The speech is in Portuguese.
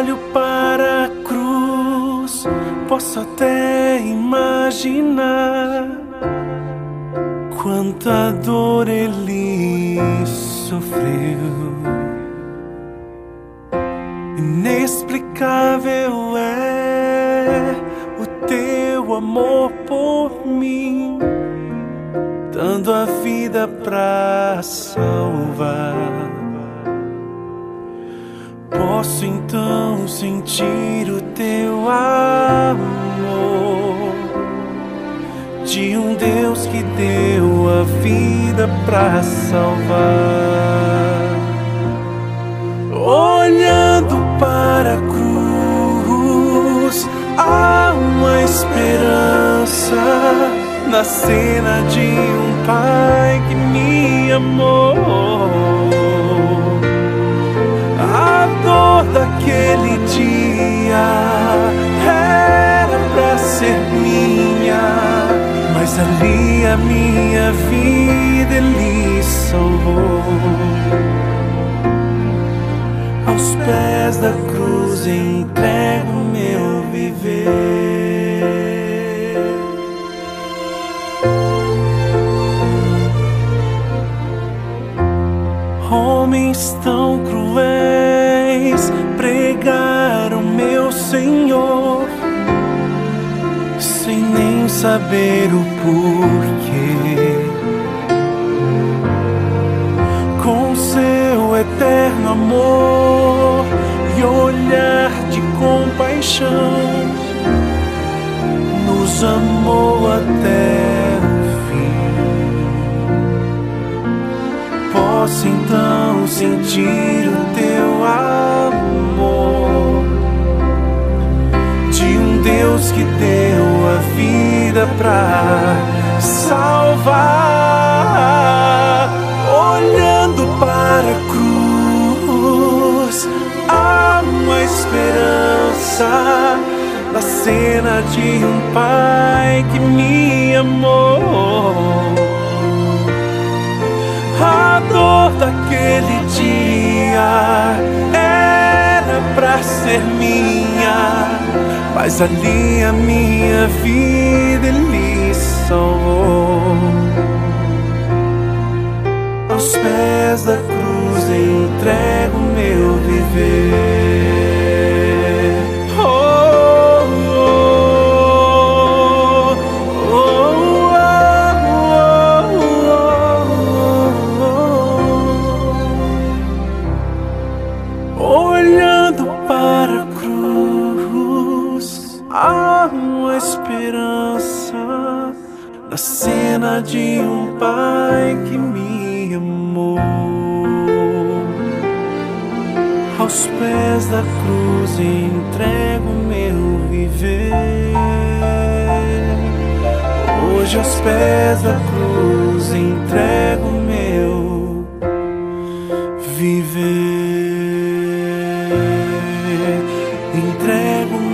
olho para a cruz, posso até imaginar quanta dor ele sofreu. Inexplicável é o teu amor por mim, dando a vida pra salvar. Posso então sentir o teu amor, de um Deus que deu a vida pra salvar. Olhando para a cruz, há uma esperança na cena de um pai que me amou. A dor daquele dia era pra ser minha, mas ali a minha vida ele salvou. Aos pés da cruz entrego meu viver. Homens tão cruéis pregaram meu Senhor, sem nem saber o porquê. Com seu eterno amor e olhar de compaixão, nos amou até o fim. Posso então sentir o teu amor, de um Deus que deu a vida pra salvar. Olhando para a cruz, há uma esperança na cena de um pai que me amou. A dor daquele dia era pra ser minha, mas ali a minha vida ele salvou. Aos pés da cruz entrego meu viver. Oh, oh, oh, oh, oh, oh. Olhando para a cruz, há uma esperança na cena de um pai que me amou. Aos pés da cruz entrego meu viver. Hoje aos pés da cruz entrego meu viver. Entrego